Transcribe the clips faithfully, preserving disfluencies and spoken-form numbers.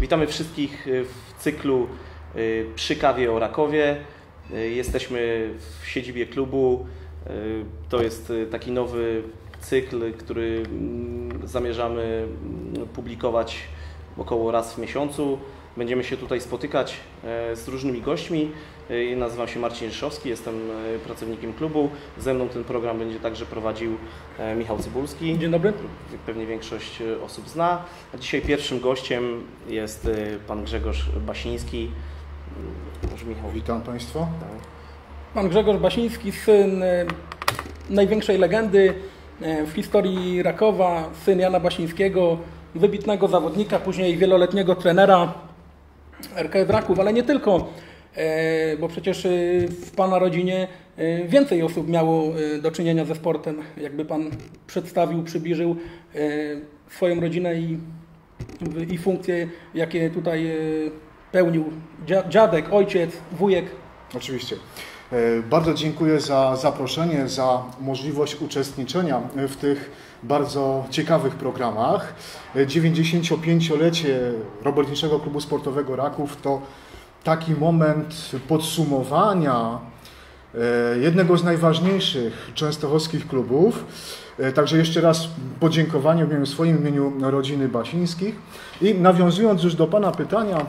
Witamy wszystkich w cyklu Przy kawie o Rakowie. Jesteśmy w siedzibie klubu. To jest taki nowy cykl, który zamierzamy publikować około raz w miesiącu. Będziemy się tutaj spotykać z różnymi gośćmi. Nazywam się Marcin Ryszowski, jestem pracownikiem klubu. Ze mną ten program będzie także prowadził Michał Cybulski. Dzień dobry. Pewnie większość osób zna. A dzisiaj pierwszym gościem jest pan Grzegorz Basiński. Może Michał. Witam Państwa. Tak. Pan Grzegorz Basiński, syn największej legendy w historii Rakowa, syn Jana Basińskiego, wybitnego zawodnika, później wieloletniego trenera R K F Raków, ale nie tylko, bo przecież w Pana rodzinie więcej osób miało do czynienia ze sportem. Jakby Pan przedstawił, przybliżył swoją rodzinę i, i funkcje, jakie tutaj pełnił dziadek, ojciec, wujek. Oczywiście. Bardzo dziękuję za zaproszenie, za możliwość uczestniczenia w tych bardzo ciekawych programach. dziewięćdziesięciopięciolecie Robotniczego Klubu Sportowego Raków to taki moment podsumowania jednego z najważniejszych częstochowskich klubów. Także jeszcze raz podziękowanie w imieniu swoim, w imieniu rodziny Basińskich. I nawiązując już do Pana pytania,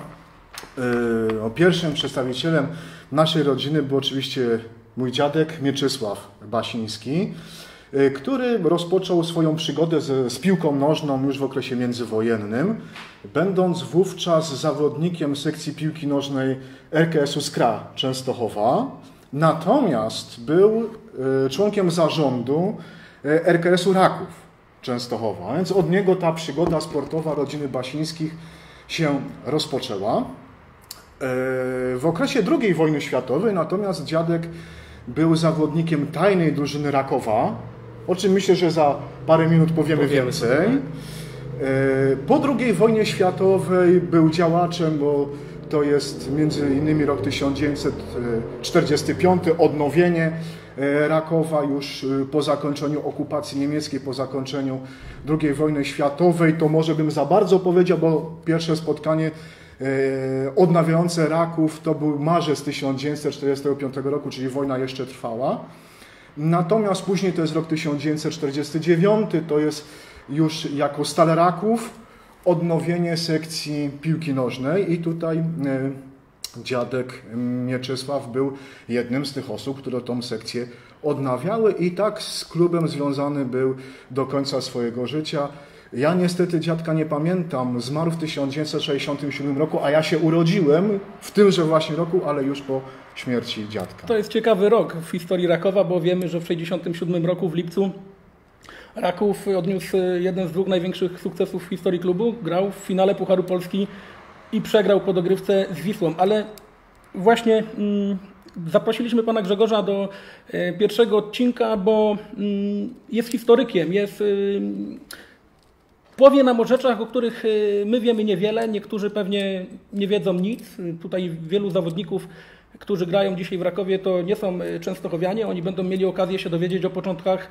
o pierwszym przedstawicielem naszej rodziny był oczywiście mój dziadek Mieczysław Basiński, który rozpoczął swoją przygodę z, z piłką nożną już w okresie międzywojennym, będąc wówczas zawodnikiem sekcji piłki nożnej R K S-u Skra Częstochowa. Natomiast był członkiem zarządu R K S-u Raków Częstochowa, więc od niego ta przygoda sportowa rodziny Basińskich się rozpoczęła. W okresie drugiej wojny światowej natomiast dziadek był zawodnikiem tajnej drużyny Rakowa, o czym myślę, że za parę minut powiemy, powiemy więcej. Sobie. Po drugiej wojnie światowej był działaczem, bo to jest między innymi rok tysiąc dziewięćset czterdziesty piąty, odnowienie Rakowa już po zakończeniu okupacji niemieckiej, po zakończeniu drugiej wojny światowej. To może bym za bardzo powiedział, bo pierwsze spotkanie odnawiające Raków to był marzec tysiąc dziewięćset czterdziestego piątego roku, czyli wojna jeszcze trwała. Natomiast później to jest rok tysiąc dziewięćset czterdziesty dziewiąty, to jest już jako Stal Raków odnowienie sekcji piłki nożnej i tutaj dziadek Mieczysław był jednym z tych osób, które tą sekcję odnawiały i tak z klubem związany był do końca swojego życia. Ja niestety dziadka nie pamiętam, zmarł w tysiąc dziewięćset sześćdziesiątym siódmym roku, a ja się urodziłem w tymże właśnie roku, ale już po śmierci dziadka. To jest ciekawy rok w historii Rakowa, bo wiemy, że w sześćdziesiątym siódmym roku w lipcu Raków odniósł jeden z dwóch największych sukcesów w historii klubu. Grał w finale Pucharu Polski i przegrał po dogrywce z Wisłą, ale właśnie mm, zaprosiliśmy Pana Grzegorza do e, pierwszego odcinka, bo mm, jest historykiem, jest... Y, Powie nam o rzeczach, o których my wiemy niewiele, niektórzy pewnie nie wiedzą nic. Tutaj wielu zawodników, którzy grają dzisiaj w Rakowie, to nie są częstochowianie, oni będą mieli okazję się dowiedzieć o początkach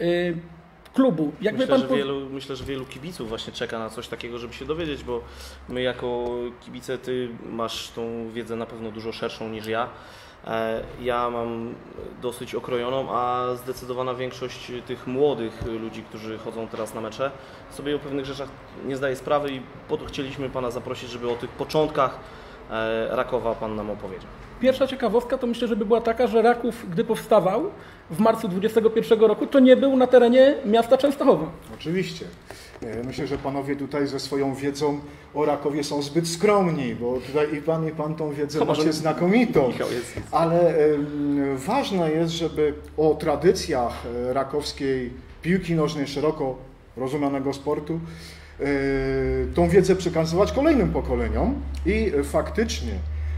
klubu. Jakby myślę, pan... że wielu, myślę, że wielu kibiców właśnie czeka na coś takiego, żeby się dowiedzieć, bo my jako kibice, ty masz tą wiedzę na pewno dużo szerszą niż ja. Ja mam dosyć okrojoną, a zdecydowana większość tych młodych ludzi, którzy chodzą teraz na mecze, sobie o pewnych rzeczach nie zdaje sprawy i po to chcieliśmy Pana zaprosić, żeby o tych początkach Rakowa Pan nam opowiedział. Pierwsza ciekawostka to myślę, żeby była taka, że Raków, gdy powstawał w marcu dwudziestego pierwszego roku, to nie był na terenie miasta Częstochowa. Oczywiście. Myślę, że panowie tutaj ze swoją wiedzą o Rakowie są zbyt skromni, bo tutaj i pan, i pan tą wiedzę macie znakomitą. Ale ważne jest, żeby o tradycjach rakowskiej piłki nożnej, szeroko rozumianego sportu, tą wiedzę przekazywać kolejnym pokoleniom. I faktycznie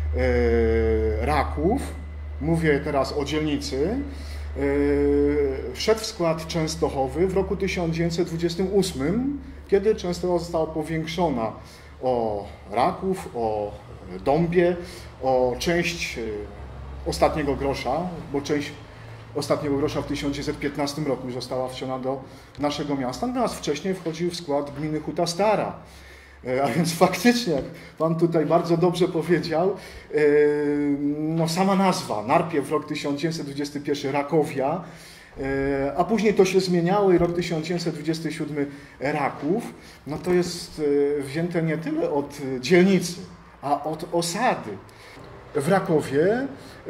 Raków, mówię teraz o dzielnicy, wszedł w skład Częstochowy w roku tysiąc dziewięćset dwudziestym ósmym, kiedy Częstochowa została powiększona o Raków, o Dąbie, o część ostatniego grosza, bo część ostatniego grosza w tysiąc dziewięćset piętnastym roku została wciągnięta do naszego miasta, natomiast wcześniej wchodził w skład gminy Huta Stara. A więc faktycznie, jak Pan tutaj bardzo dobrze powiedział, no sama nazwa, najpierw rok tysiąc dziewięćset dwudziesty pierwszy Rakowia, a później to się zmieniało i rok tysiąc dziewięćset dwudziesty siódmy Raków, no to jest wzięte nie tyle od dzielnicy, a od osady. W Rakowie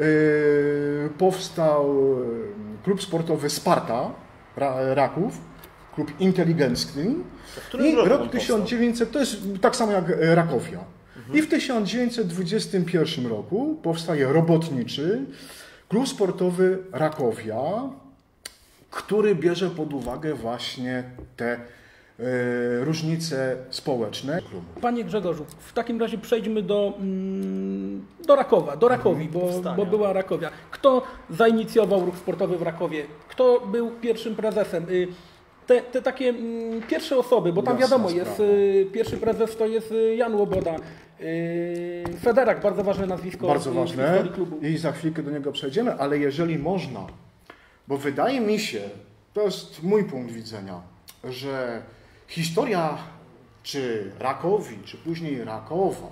powstał klub sportowy Sparta Raków, klub inteligencki. I rok tysiąc dziewięćset, to jest tak samo jak Rakowia. Mhm. I w tysiąc dziewięćset dwudziestym pierwszym roku powstaje robotniczy klub sportowy Rakowia, który bierze pod uwagę właśnie te y, różnice społeczne. Panie Grzegorzu, w takim razie przejdźmy do, mm, do Rakowa, do Rakowi, bo, bo była Rakowia. Kto zainicjował ruch sportowy w Rakowie? Kto był pierwszym prezesem? Y, Te, te takie mm, pierwsze osoby, bo tam Jasna wiadomo, jest y, pierwszy prezes to jest Jan Łoboda, y, Federak, bardzo ważne nazwisko bardzo w, ważne. w historii klubu. I za chwilkę do niego przejdziemy, ale jeżeli można, bo wydaje mi się, to jest mój punkt widzenia, że historia czy Rakowi, czy później Rakowa,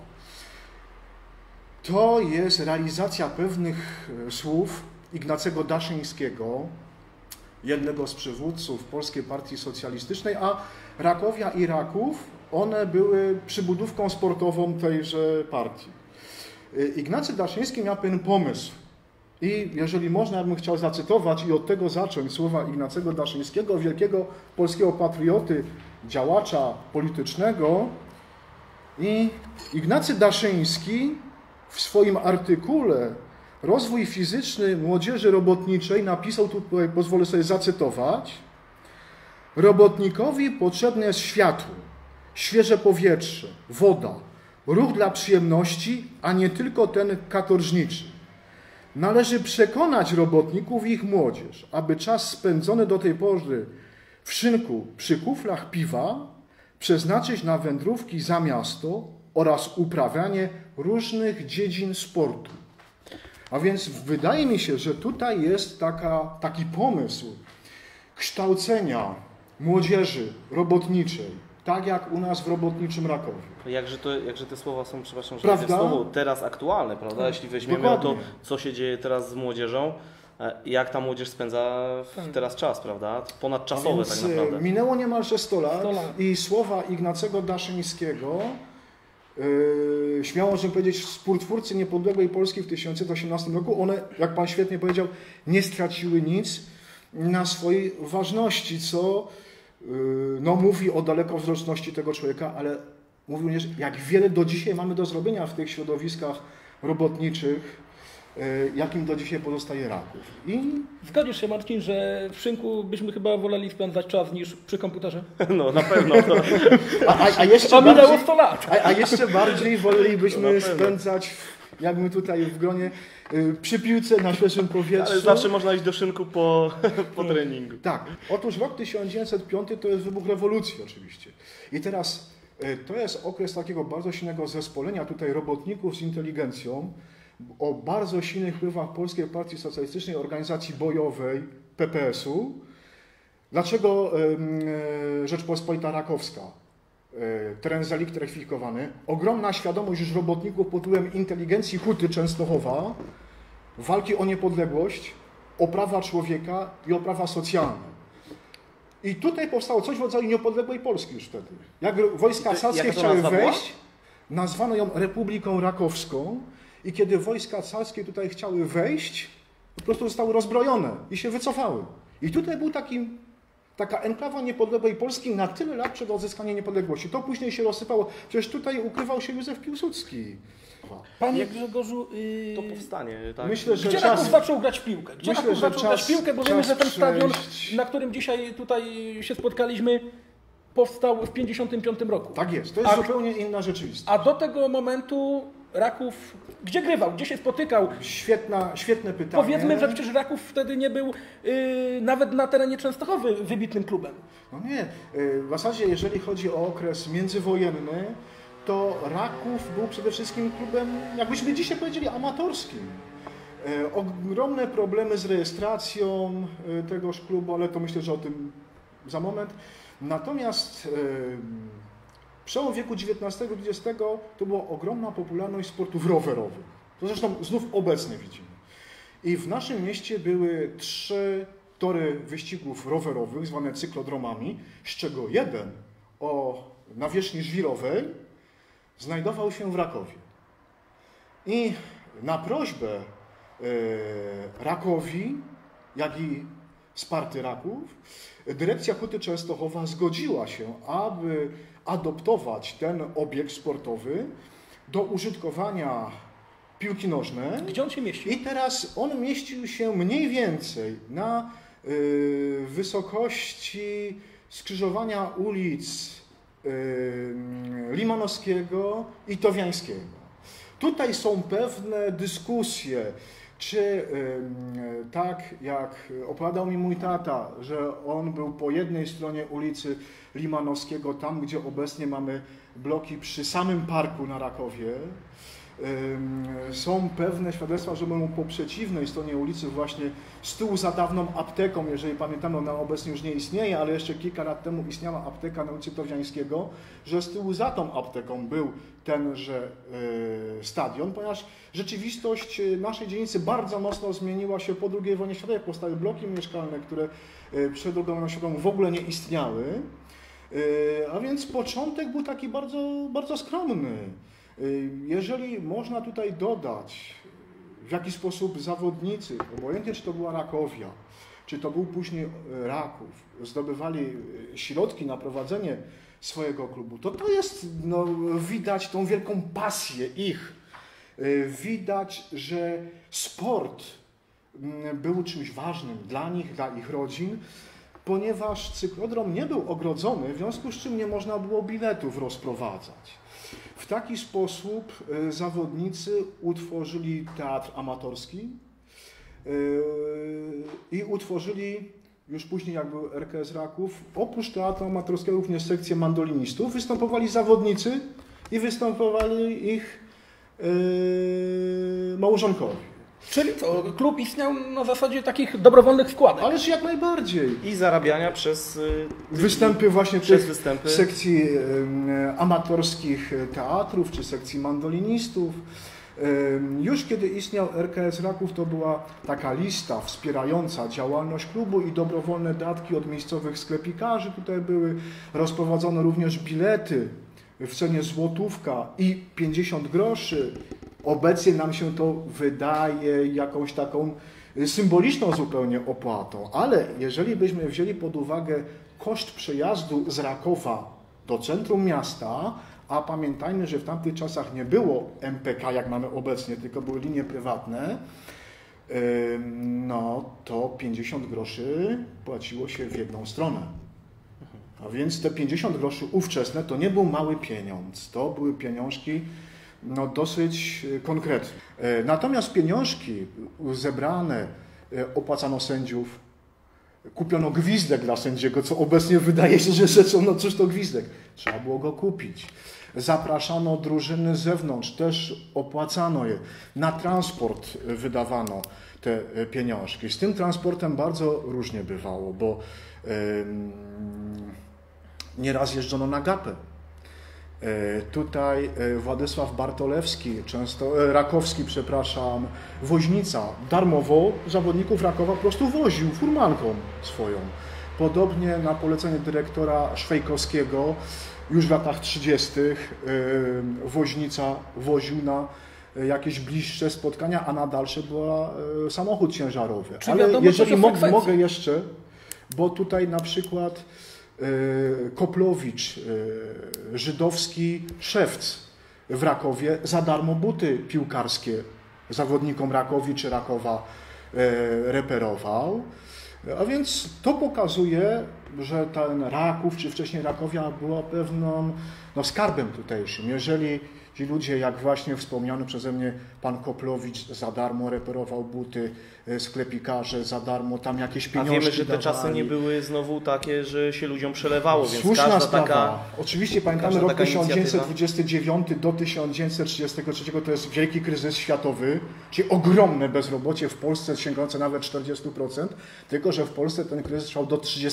to jest realizacja pewnych słów Ignacego Daszyńskiego, jednego z przywódców Polskiej Partii Socjalistycznej, a Rakowia i Raków, one były przybudówką sportową tejże partii. Ignacy Daszyński miał pewien pomysł i jeżeli można, ja bym chciał zacytować i od tego zacząć słowa Ignacego Daszyńskiego, wielkiego polskiego patrioty, działacza politycznego. I Ignacy Daszyński w swoim artykule Rozwój fizyczny młodzieży robotniczej napisał, tutaj pozwolę sobie zacytować: robotnikowi potrzebne jest światło, świeże powietrze, woda, ruch dla przyjemności, a nie tylko ten katorżniczy. Należy przekonać robotników i ich młodzież, aby czas spędzony do tej pory w szynku przy kuflach piwa przeznaczyć na wędrówki za miasto oraz uprawianie różnych dziedzin sportu. A więc wydaje mi się, że tutaj jest taka, taki pomysł kształcenia młodzieży robotniczej, tak jak u nas w robotniczym Rakowie. Jakże, to, jakże te słowa są, przepraszam, że prawda? te słowo teraz aktualne, prawda? Jeśli weźmiemy Dokładnie. o to, co się dzieje teraz z młodzieżą, jak ta młodzież spędza teraz czas, prawda? Ponadczasowe tak naprawdę. Minęło niemalże sto lat, sto lat i słowa Ignacego Daszyńskiego, Yy, śmiało możemy powiedzieć, współtwórcy niepodległej Polski w tysiąc dziewięćset osiemnastym roku, one, jak Pan świetnie powiedział, nie straciły nic na swojej ważności, co yy, no, mówi o dalekowzroczności tego człowieka, ale mówi również, jak wiele do dzisiaj mamy do zrobienia w tych środowiskach robotniczych, yy, jakim do dzisiaj pozostaje Raków. I... Zgodzisz się, Marcin, że w szynku byśmy chyba woleli spędzać czas niż przy komputerze? No, na pewno. To... A, a, a jeszcze a minęło bardziej, sto lat. A, a jeszcze bardziej wolelibyśmy spędzać, jak my tutaj w gronie, przy piłce na świeżym powietrzu. Ale zawsze można iść do szynku po, po treningu. Tak. Otóż rok tysiąc dziewięćset piąty to jest wybuch rewolucji oczywiście. I teraz to jest okres takiego bardzo silnego zespolenia tutaj robotników z inteligencją, o bardzo silnych wpływach Polskiej Partii Socjalistycznej, organizacji bojowej P P S-u. Dlaczego Rzeczpospolita Rakowska? Teren zelektryfikowany. Ogromna świadomość już robotników pod wpływem inteligencji Huty Częstochowa, walki o niepodległość, o prawa człowieka i o prawa socjalne. I tutaj powstało coś w rodzaju niepodległej Polski już wtedy. Jak wojska carskie chciały wejść, nazwano ją Republiką Rakowską, i kiedy wojska carskie tutaj chciały wejść, po prostu zostały rozbrojone i się wycofały. I tutaj był taki, taka enklawa niepodległej Polski na tyle lat przed odzyskaniem niepodległości. To później się rozsypało. Przecież tutaj ukrywał się Józef Piłsudski. Panie Grzegorzu, yy... to powstanie, tak? Myślę, że gdzie czas... Raków zaczął grać w piłkę? Gdzie Myślę, Raków że zaczął czas, grać w piłkę? Bo wiemy, że ten stadion, przejść... na którym dzisiaj tutaj się spotkaliśmy, powstał w pięćdziesiątym piątym roku. Tak jest, to jest a, zupełnie inna rzeczywistość. A do tego momentu Raków, gdzie grywał, gdzie się spotykał? Świetna, świetne pytanie. Powiedzmy, że przecież Raków wtedy nie był yy, nawet na terenie Częstochowy wybitnym klubem. No nie, w zasadzie jeżeli chodzi o okres międzywojenny, to Raków był przede wszystkim klubem, jakbyśmy dzisiaj powiedzieli, amatorskim. Ogromne problemy z rejestracją tegoż klubu, ale to myślę, że o tym za moment. Natomiast Przełom wieku dziewiętnastego dwudziestego to była ogromna popularność sportów rowerowych. To zresztą znów obecnie widzimy. I w naszym mieście były trzy tory wyścigów rowerowych, zwane cyklodromami, z czego jeden o nawierzchni żwirowej znajdował się w Rakowie. I na prośbę Rakowi, jak i Sparty Raków, dyrekcja Huty Częstochowa zgodziła się, aby adoptować ten obiekt sportowy do użytkowania piłki nożnej. Gdzie on się mieści? I teraz on mieścił się mniej więcej na y, wysokości skrzyżowania ulic y, Limanowskiego i Towiańskiego. Tutaj są pewne dyskusje, czy y, tak jak opowiadał mi mój tata, że on był po jednej stronie ulicy Limanowskiego, tam gdzie obecnie mamy bloki przy samym parku na Rakowie. Są pewne świadectwa, że był po przeciwnej stronie ulicy, właśnie z tyłu za dawną apteką, jeżeli pamiętamy, ona obecnie już nie istnieje, ale jeszcze kilka lat temu istniała apteka na ulicy Towiańskiego, że z tyłu za tą apteką był tenże stadion, ponieważ rzeczywistość naszej dzielnicy bardzo mocno zmieniła się po drugiej wojnie światowej. Powstały bloki mieszkalne, które przed drugą wojną światową w ogóle nie istniały, a więc początek był taki bardzo, bardzo skromny. Jeżeli można tutaj dodać, w jaki sposób zawodnicy, obojętnie czy to była Rakowia, czy to był później Raków, zdobywali środki na prowadzenie swojego klubu, to to jest, no, widać tą wielką pasję ich. Widać, że sport był czymś ważnym dla nich, dla ich rodzin, ponieważ cyklodrom nie był ogrodzony, w związku z czym nie można było biletów rozprowadzać. W taki sposób zawodnicy utworzyli teatr amatorski i utworzyli już później, jak był R K S Raków, oprócz teatru amatorskiego również sekcję mandolinistów. Występowali zawodnicy i występowali ich małżonkowie. Czyli to klub istniał na zasadzie takich dobrowolnych składek. Ależ jak najbardziej. I zarabiania przez występy właśnie przez tych występy. sekcji amatorskich teatrów czy sekcji mandolinistów. Już kiedy istniał R K S Raków, to była taka lista wspierająca działalność klubu i dobrowolne datki od miejscowych sklepikarzy. Tutaj były rozprowadzone również bilety w cenie złotówka i pięćdziesiąt groszy. Obecnie nam się to wydaje jakąś taką symboliczną zupełnie opłatą, ale jeżeli byśmy wzięli pod uwagę koszt przejazdu z Rakowa do centrum miasta, a pamiętajmy, że w tamtych czasach nie było M P K, jak mamy obecnie, tylko były linie prywatne, no to pięćdziesiąt groszy płaciło się w jedną stronę. A więc te pięćdziesiąt groszy ówczesne to nie był mały pieniądz, to były pieniążki no, dosyć konkretne. Natomiast pieniążki zebrane, opłacano sędziów, kupiono gwizdek dla sędziego, co obecnie wydaje się, że rzeczą, no cóż to gwizdek, trzeba było go kupić. Zapraszano drużyny z zewnątrz, też opłacano je. Na transport wydawano te pieniążki. Z tym transportem bardzo różnie bywało, bo yy, nieraz jeżdżono na gapę. Tutaj Władysław Bartolewski, często, Rakowski, przepraszam, woźnica, darmowo zawodników Rakowa po prostu woził furmanką swoją. Podobnie na polecenie dyrektora Szwejkowskiego już w latach trzydziestych woźnica woził na jakieś bliższe spotkania, a na dalsze była samochód ciężarowy. Czy Ale wiadomo, jeżeli mo mogę jest? jeszcze, bo tutaj na przykład Koplowicz, żydowski szewc w Rakowie za darmo buty piłkarskie zawodnikom Rakowi czy Rakowa reperował. A więc to pokazuje, że ten Raków czy wcześniej Rakowia była pewną no, skarbem tutejszym. Jeżeli ci ludzie, jak właśnie wspomniany przeze mnie pan Koplowicz, za darmo reperował buty, sklepikarze za darmo tam jakieś pieniążki A wiemy, że te dawali. czasy nie były znowu takie, że się ludziom przelewało, więc Słuszna każda sprawa. taka... Oczywiście pamiętamy rok tysiąc dziewięćset dwudziesty dziewiąty do tysiąc dziewięćset trzydziestego trzeciego, to jest wielki kryzys światowy, czyli ogromne bezrobocie w Polsce sięgające nawet czterdzieści procent, tylko że w Polsce ten kryzys trwał do tysiąc dziewięćset trzydziestego piątego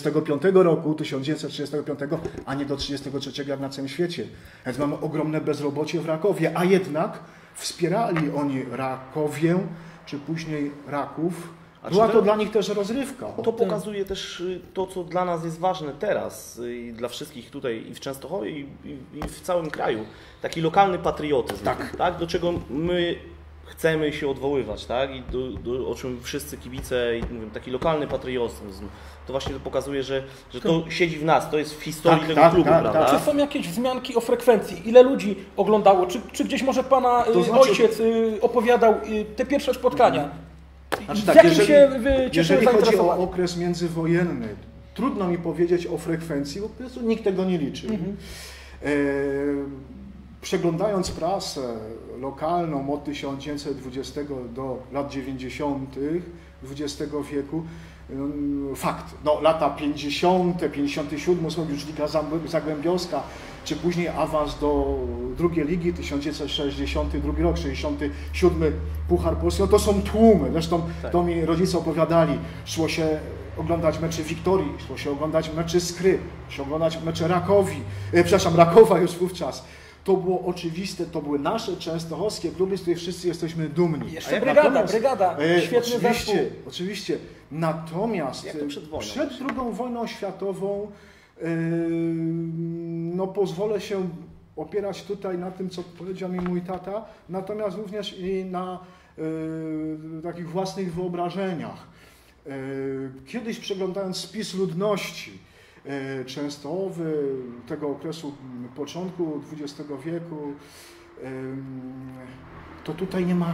piątego roku, tysiąc dziewięćset trzydziestego piątego, a nie do trzydziestego trzeciego jak na całym świecie. Więc mamy ogromne bezrobocie w Rakowie, a jednak wspierali oni Rakowię, czy później Raków. Była to dla nich też rozrywka. To pokazuje też to, co dla nas jest ważne teraz i dla wszystkich tutaj i w Częstochowie i, i, i w całym kraju. Taki lokalny patriotyzm, tak. Tak, do czego my chcemy się odwoływać, tak? I do, do, o czym wszyscy kibice, i mówię, taki lokalny patriotyzm. To właśnie to pokazuje, że, że to siedzi w nas, to jest w historii tak, tego tak, klubu, tak, prawda? tak. Czy są jakieś wzmianki o frekwencji? Ile ludzi oglądało? Czy, czy gdzieś może Pana To znaczy... ojciec opowiadał te pierwsze spotkania? Znaczy, Z tak, jakim jeżeli, się wy jeżeli chodzi o okres międzywojenny, trudno mi powiedzieć o frekwencji, bo po prostu nikt tego nie liczy. Mhm. E, przeglądając prasę lokalną od tysiąc dziewięćset dwudziestego do lat dziewięćdziesiątych dwudziestego wieku, fakt, no, lata pięćdziesiąte, pięćdziesiąty siódmy, już Liga Zagłębiowska, czy później awans do drugiej ligi, tysiąc dziewięćset sześćdziesiąty drugi rok, sześćdziesiąty siódmy Puchar Polski, no to są tłumy, zresztą tak. To mi rodzice opowiadali, szło się oglądać mecze Wiktorii, szło się oglądać mecze Skry, szło się oglądać mecze Rakowi, e, przepraszam, Rakowa już wówczas. To było oczywiste, to były nasze częstochowskie kluby, z których wszyscy jesteśmy dumni. Jeszcze brygada, brygada, e, świetny oczywiście, zespół. Oczywiście, natomiast Jak to przed wojną? przed drugą wojną światową yy, no pozwolę się opierać tutaj na tym, co powiedział mi mój tata, natomiast również i na yy, takich własnych wyobrażeniach. Yy, kiedyś przeglądając spis ludności Częstochowy tego okresu początku dwudziestego wieku, to tutaj nie ma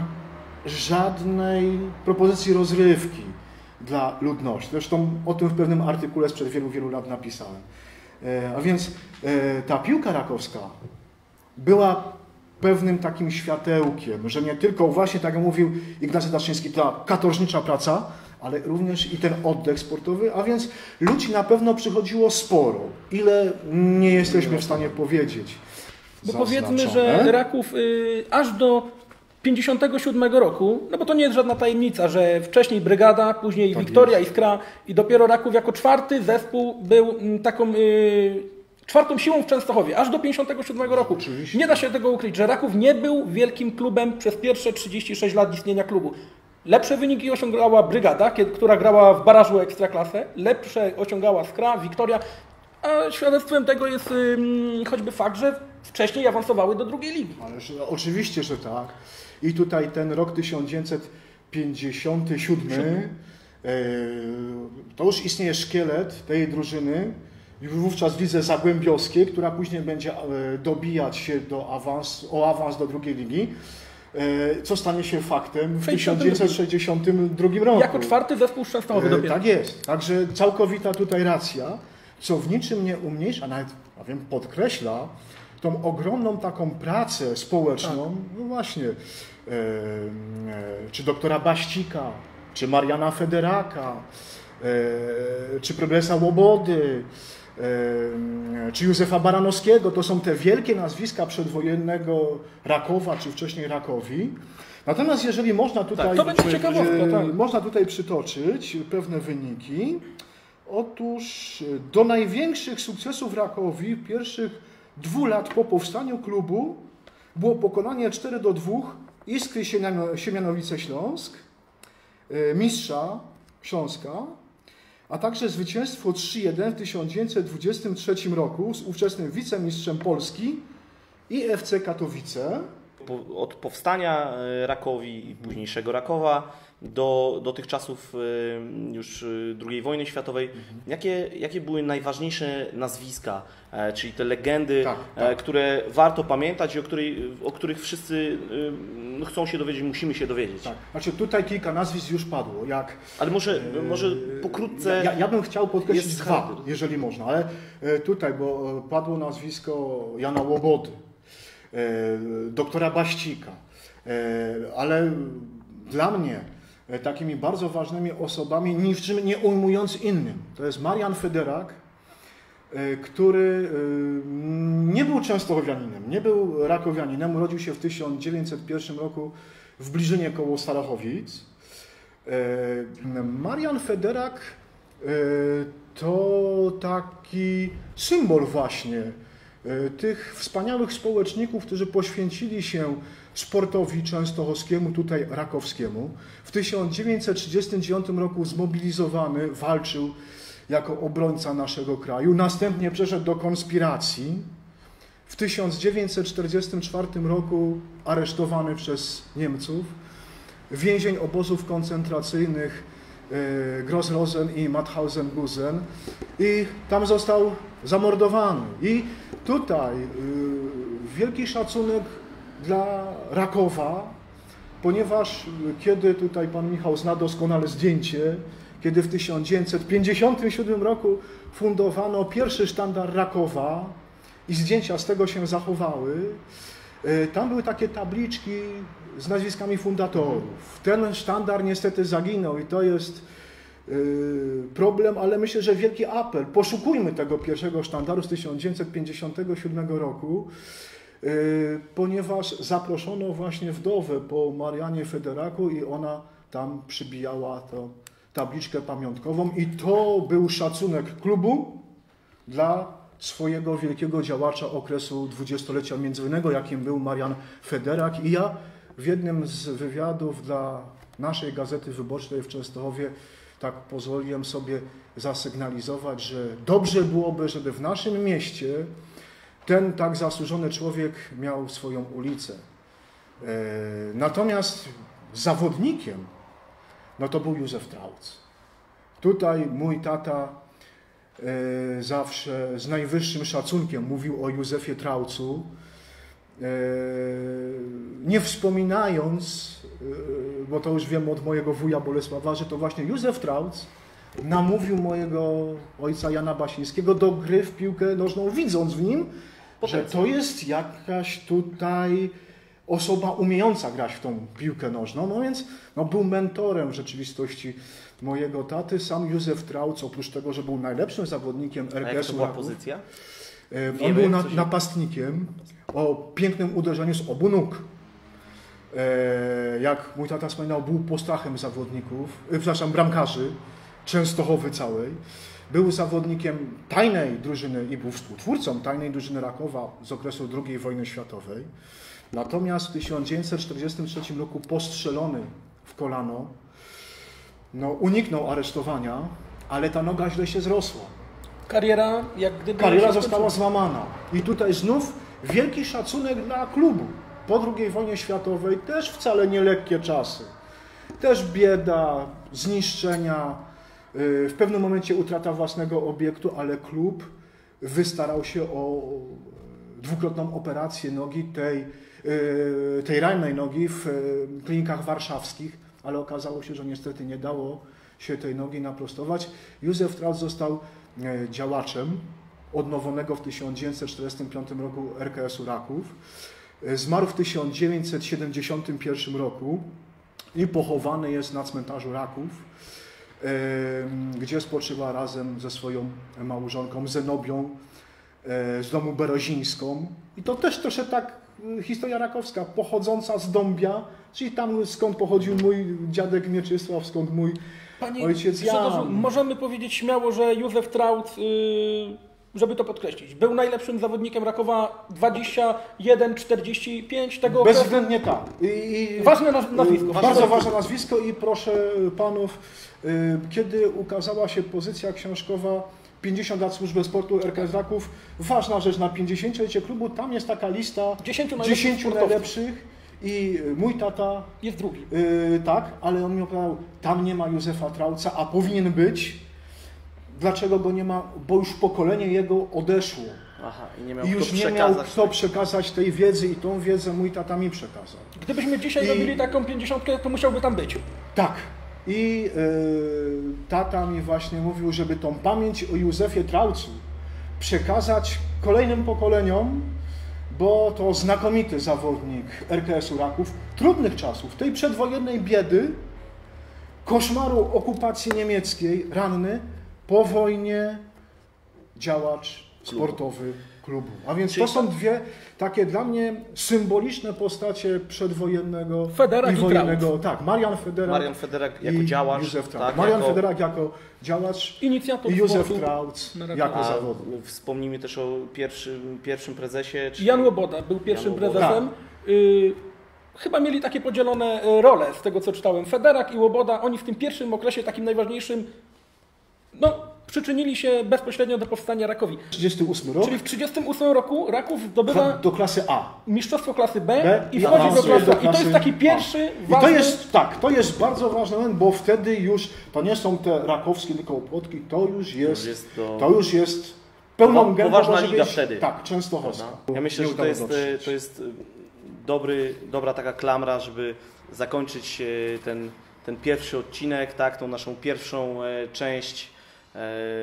żadnej propozycji rozrywki dla ludności. Zresztą o tym w pewnym artykule sprzed wielu, wielu lat napisałem. A więc ta piłka rakowska była pewnym takim światełkiem, że nie tylko właśnie, tak jak mówił Ignacy Daszyński, ta katorżnicza praca, ale również i ten oddech sportowy, a więc ludzi na pewno przychodziło sporo. Ile nie jesteśmy w stanie powiedzieć. Bo powiedzmy, że Raków y, aż do pięćdziesiątego siódmego roku, no bo to nie jest żadna tajemnica, że wcześniej Brygada, później tak Wiktoria, jest. Iskra i dopiero Raków jako czwarty zespół był y, taką y, czwartą siłą w Częstochowie, aż do pięćdziesiątego siódmego roku. Oczywiście. Nie da się tego ukryć, że Raków nie był wielkim klubem przez pierwsze trzydzieści sześć lat istnienia klubu. Lepsze wyniki osiągała Brygada, która grała w barażu Ekstraklasę, lepsze osiągała Skra, Wiktoria, a świadectwem tego jest yy, choćby fakt, że wcześniej awansowały do drugiej ligi. Ależ, oczywiście, że tak. I tutaj ten rok tysiąc dziewięćset pięćdziesiąty siódmy, yy, to już istnieje szkielet tej drużyny, wówczas w lidze zagłębiowskiej, która później będzie dobijać się do awans, o awans do drugiej ligi. Co stanie się faktem w tysiąc dziewięćset sześćdziesiątym drugim roku. Jako czwarty zespół Częstochowy dopiero. Tak jest. Także całkowita tutaj racja, co w niczym nie umniejsza, a nawet ja wiem, podkreśla tą ogromną taką pracę społeczną, tak. No właśnie, e, e, czy doktora Baścika, czy Mariana Federaka, e, czy Progresa Łobody, czy Józefa Baranowskiego, to są te wielkie nazwiska przedwojennego Rakowa, czy wcześniej Rakowi. Natomiast jeżeli można tutaj, tak, to będzie ciekawostka, tak. można tutaj przytoczyć pewne wyniki, otóż do największych sukcesów Rakowi w pierwszych dwóch lat po powstaniu klubu było pokonanie cztery do dwóch Iskry Siemianowice-Śląsk, mistrza Śląska, a także zwycięstwo trzy jeden w tysiąc dziewięćset dwudziestym trzecim roku z ówczesnym wicemistrzem Polski i F C Katowice. Od powstania Rakowi i późniejszego Rakowa do, do tych czasów już drugiej wojny światowej, mhm. jakie, jakie były najważniejsze nazwiska, czyli te legendy, tak, tak. które warto pamiętać i o, której, o których wszyscy no, chcą się dowiedzieć, musimy się dowiedzieć? Tak. Znaczy tutaj kilka nazwisk już padło. Jak, ale może, e, może pokrótce... Ja, ja bym chciał podkreślić dwa, jeżeli można, ale tutaj, bo padło nazwisko Jana Łobody, doktora Baścika, ale dla mnie takimi bardzo ważnymi osobami, niczym nie ujmując innym, to jest Marian Federak, który nie był częstochowianinem, nie był rakowianinem, urodził się w tysiąc dziewięćset pierwszym roku w Bliżynie koło Starachowic. Marian Federak to taki symbol właśnie tych wspaniałych społeczników, którzy poświęcili się sportowi częstochowskiemu, tutaj rakowskiemu. W tysiąc dziewięćset trzydziestym dziewiątym roku zmobilizowany, walczył jako obrońca naszego kraju. Następnie przeszedł do konspiracji. W tysiąc dziewięćset czterdziestym czwartym roku aresztowany przez Niemców. Więzień obozów koncentracyjnych Gross-Rosen i Mauthausen-Gusen i tam został zamordowany. I tutaj wielki szacunek dla Rakowa, ponieważ kiedy tutaj pan Michał zna doskonale zdjęcie, kiedy w tysiąc dziewięćset pięćdziesiątym siódmym roku fundowano pierwszy sztandar Rakowa i zdjęcia z tego się zachowały, tam były takie tabliczki z nazwiskami fundatorów. Ten sztandar niestety zaginął i to jest problem, ale myślę, że wielki apel. Poszukujmy tego pierwszego sztandaru z tysiąc dziewięćset pięćdziesiątego siódmego roku, ponieważ zaproszono właśnie wdowę po Marianie Federaku i ona tam przybijała tę tabliczkę pamiątkową i to był szacunek klubu dla swojego wielkiego działacza okresu dwudziestolecia międzywojennego, jakim był Marian Federak. I ja w jednym z wywiadów dla naszej Gazety Wyborczej w Częstochowie tak pozwoliłem sobie zasygnalizować, że dobrze byłoby, żeby w naszym mieście ten tak zasłużony człowiek miał swoją ulicę. Natomiast zawodnikiem no to był Józef Trauc. Tutaj mój tata zawsze z najwyższym szacunkiem mówił o Józefie Traucu, nie wspominając, bo to już wiem od mojego wuja Bolesława, że to właśnie Józef Trauc namówił mojego ojca Jana Basińskiego do gry w piłkę nożną, widząc w nim, że to jest jakaś tutaj osoba umiejąca grać w tą piłkę nożną. No więc no, był mentorem w rzeczywistości mojego taty. Sam Józef Trauc, oprócz tego, że był najlepszym zawodnikiem R K S-u. A jak to była pozycja? On Wiemy, był na, napastnikiem o pięknym uderzeniu z obu nóg. Jak mój tata wspominał, był postrachem zawodników, przepraszam, bramkarzy Częstochowy całej. Był zawodnikiem tajnej drużyny i był współtwórcą tajnej drużyny Rakowa z okresu drugiej wojny światowej. Natomiast w tysiąc dziewięćset czterdziestym trzecim roku postrzelony w kolano, no, uniknął aresztowania, ale ta noga źle się zrosła. Kariera jak gdyby... Kariera została złamana. I tutaj znów wielki szacunek dla klubu. Po drugiej wojnie światowej też wcale nie lekkie czasy. Też bieda, zniszczenia, w pewnym momencie utrata własnego obiektu, ale klub wystarał się o dwukrotną operację nogi, tej, tej rannej nogi w klinikach warszawskich, ale okazało się, że niestety nie dało się tej nogi naprostować. Józef Trauc został działaczem odnowionego w tysiąc dziewięćset czterdziestym piątym roku R K S-u Raków. Zmarł w tysiąc dziewięćset siedemdziesiątym pierwszym roku i pochowany jest na cmentarzu Raków, gdzie spoczywa razem ze swoją małżonką Zenobią z domu Berozińską. I to też troszkę tak historia rakowska, pochodząca z Dąbia, czyli tam skąd pochodził mój dziadek Mieczysław, skąd mój Panie ojciec Jan. Możemy powiedzieć śmiało, że Józef Trauc, żeby to podkreślić, był najlepszym zawodnikiem Rakowa dwadzieścia jeden czterdzieści pięć tego Bezwzględnie tak. I, ważne nazwisko. Bardzo ważne nazwisko i proszę panów, kiedy ukazała się pozycja książkowa pięćdziesiąt lat służby sportu R K S Raków, ważna rzecz na pięćdziesięciolecie klubu, tam jest taka lista dziesięciu najlepszych i mój tata jest drugi. Yy, tak, ale on mi opowiadał, tam nie ma Józefa Trauca, a powinien być. Dlaczego go nie ma? Bo już pokolenie jego odeszło. Aha, i nie miał I już kto nie przekazać. miał kto przekazać tej wiedzy i tą wiedzę mój tata mi przekazał. Gdybyśmy dzisiaj I... robili taką pięćdziesiątkę, to musiałby tam być. Tak. I yy, tata mi właśnie mówił, żeby tą pamięć o Józefie Traucu przekazać kolejnym pokoleniom, bo to znakomity zawodnik R K S-u Raków, trudnych czasów, tej przedwojennej biedy, koszmaru okupacji niemieckiej, ranny, po wojnie działacz sportowy klubu. A więc Czyli to są to- dwie takie dla mnie symboliczne postacie przedwojennego Federak i i wojennego. Tak, Marian Federak. Marian Federak jako i działacz. Józef Traut. tak, Marian jako- Federak jako działacz Inicjator i Józef sportu Traut na Rakowie. jako A zawodnik. wspomnijmy też o pierwszym, pierwszym prezesie. Czyli Jan Łoboda był pierwszym Jan Łoboda. prezesem. Y, chyba mieli takie podzielone y, role z tego, co czytałem. Federak i Łoboda, oni w tym pierwszym okresie, takim najważniejszym, no, przyczynili się bezpośrednio do powstania Rakowi. trzydziesty ósmy rok. Czyli w trzydziestym ósmym roku Raków zdobywa do klasy A. mistrzostwo klasy B, B i i wchodzi do awansuje klasy do A. I to klasy jest taki A. pierwszy I to ważny... jest, tak, to jest bardzo ważny moment, bo wtedy już to nie są te rakowskie tylko opłotki, to już jest, jest to- to już jest pełną Powa- gębą, poważna może liga być- wtedy. Tak, częstochowska. Ja myślę, Nie że to udało jest, dotrzeć. to jest dobry, dobra taka klamra, żeby zakończyć e, ten, ten pierwszy odcinek, tak, tą naszą pierwszą e, część e,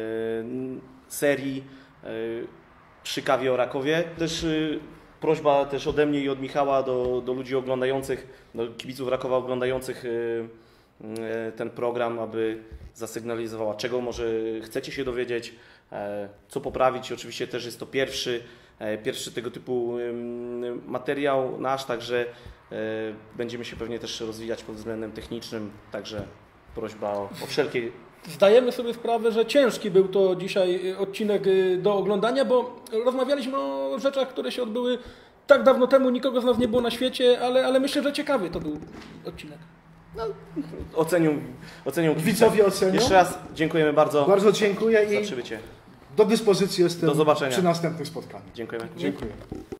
serii e, przy kawie o Rakowie. Też e, prośba też ode mnie i od Michała do, do ludzi oglądających, do kibiców Rakowa oglądających e, e, ten program, aby zasygnalizowała, czego może chcecie się dowiedzieć, e, co poprawić. Oczywiście też jest to pierwszy, e, pierwszy tego typu em, materiał nasz, także e, będziemy się pewnie też rozwijać pod względem technicznym, także prośba o, o wszelkie... Zdajemy sobie sprawę, że ciężki był to dzisiaj odcinek do oglądania, bo rozmawialiśmy o rzeczach, które się odbyły tak dawno temu, nikogo z nas nie było na świecie, ale, ale myślę, że ciekawy to był odcinek. Ocenią, ocenią kibice. Widzowie ocenią. Jeszcze raz dziękujemy bardzo, Bardzo dziękuję za i przybycie. do dyspozycji jestem Do zobaczenia. przy następnych spotkaniach. Dziękujemy. Dziękuję.